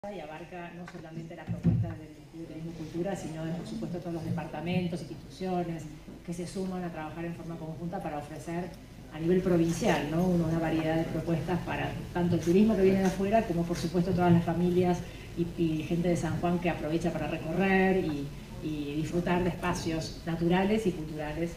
y abarca no solamente la propuesta del Ministerio de Turismo y Cultura, sino por supuesto todos los departamentos, instituciones que se suman a trabajar en forma conjunta para ofrecer a nivel provincial, ¿no? Una variedad de propuestas para tanto el turismo que viene de afuera como por supuesto todas las familias y gente de San Juan que aprovecha para recorrer y disfrutar de espacios naturales y culturales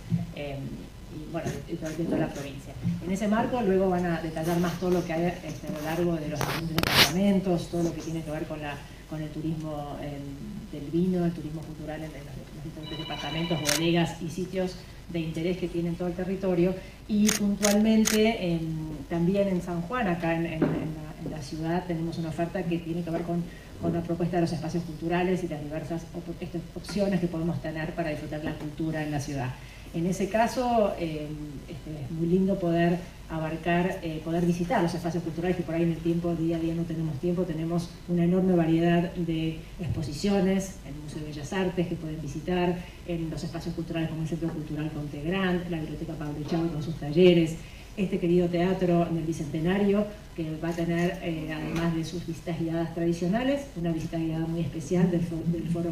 y bueno, de toda la provincia. En ese marco luego van a detallar más todo lo que hay a lo largo de los distintos departamentos, todo lo que tiene que ver con el turismo del vino, el turismo cultural en los distintos departamentos, bodegas y sitios de interés que tienen todo el territorio, y puntualmente también en San Juan, acá en la ciudad, tenemos una oferta que tiene que ver con la propuesta de los espacios culturales y las diversas opciones que podemos tener para disfrutar la cultura en la ciudad. En ese caso, es muy lindo poder abarcar, poder visitar los espacios culturales que por ahí en el tiempo, día a día no tenemos tiempo. Tenemos una enorme variedad de exposiciones en el Museo de Bellas Artes que pueden visitar, en los espacios culturales como el Centro Cultural Conte Grande, la Biblioteca Pablo Echagüe con sus talleres, este querido teatro en el Bicentenario, que va a tener, además de sus visitas guiadas tradicionales, una visita guiada muy especial del Foro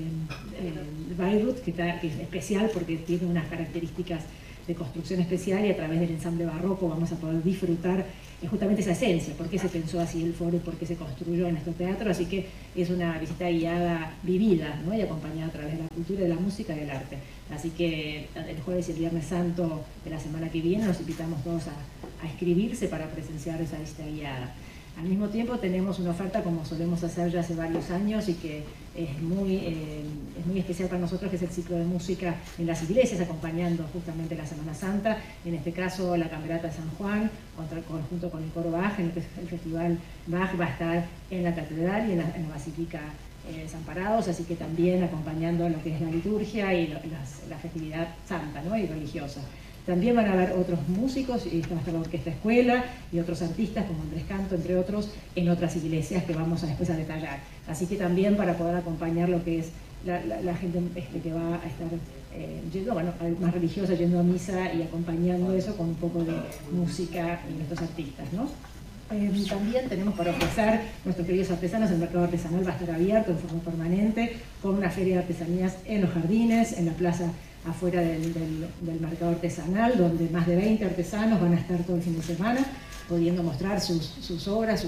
Bayreuth, que es especial porque tiene unas características de construcción especial, y a través del ensamble barroco vamos a poder disfrutar justamente esa esencia, por qué se pensó así el foro y por qué se construyó en este teatro. Así que es una visita guiada vivida, ¿no? Y acompañada a través de la cultura, de la música y del arte. Así que el jueves y el viernes santo de la semana que viene los invitamos todos a inscribirse para presenciar esa visita guiada. Al mismo tiempo tenemos una oferta como solemos hacer ya hace varios años y que es muy especial para nosotros, que es el ciclo de música en las iglesias, acompañando justamente la Semana Santa. En este caso la Camerata de San Juan, junto con el coro Bach, en el Festival Bach va a estar en la Catedral y en la Basílica Desamparados, así que también acompañando lo que es la liturgia y la festividad santa, ¿no? Y religiosa. También van a haber otros músicos, y va a estar la Orquesta Escuela y otros artistas como Andrés Canto, entre otros, en otras iglesias que vamos después a detallar. Así que también para poder acompañar lo que es la gente que va a estar yendo, bueno, más religiosa, yendo a misa y acompañando eso con un poco de música y nuestros artistas, ¿no? También tenemos para ofrecer nuestros queridos artesanos. El mercado artesanal va a estar abierto en forma permanente con una feria de artesanías en los jardines, en la plaza afuera del mercado artesanal, donde más de 20 artesanos van a estar todo el fin de semana pudiendo mostrar sus obras,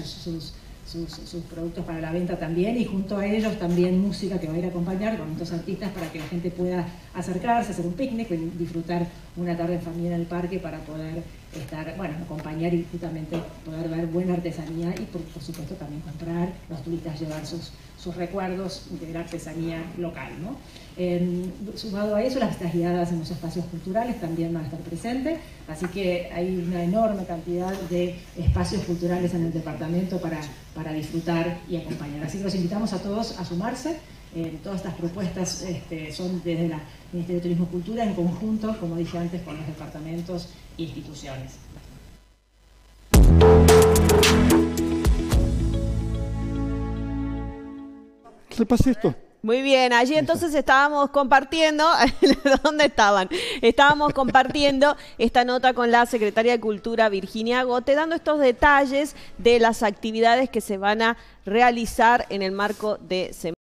sus productos para la venta también, y junto a ellos también música que va a ir a acompañar con estos artistas para que la gente pueda acercarse, hacer un picnic y disfrutar una tarde en familia en el parque para poder estar, bueno, acompañar y justamente poder ver buena artesanía y por supuesto también comprar, los turistas llevar sus recuerdos de la artesanía local, ¿no? Sumado a eso, las visitas guiadas en los espacios culturales también van a estar presentes, así que hay una enorme cantidad de espacios culturales en el departamento para disfrutar y acompañar. Así que los invitamos a todos a sumarse. Todas estas propuestas son desde el Ministerio de Turismo y Cultura en conjunto, como dije antes, con los departamentos e instituciones. Repase esto. Muy bien, allí entonces estábamos compartiendo, ¿dónde estaban? Estábamos compartiendo esta nota con la Secretaria de Cultura, Virginia Gote, dando estos detalles de las actividades que se van a realizar en el marco de Semana.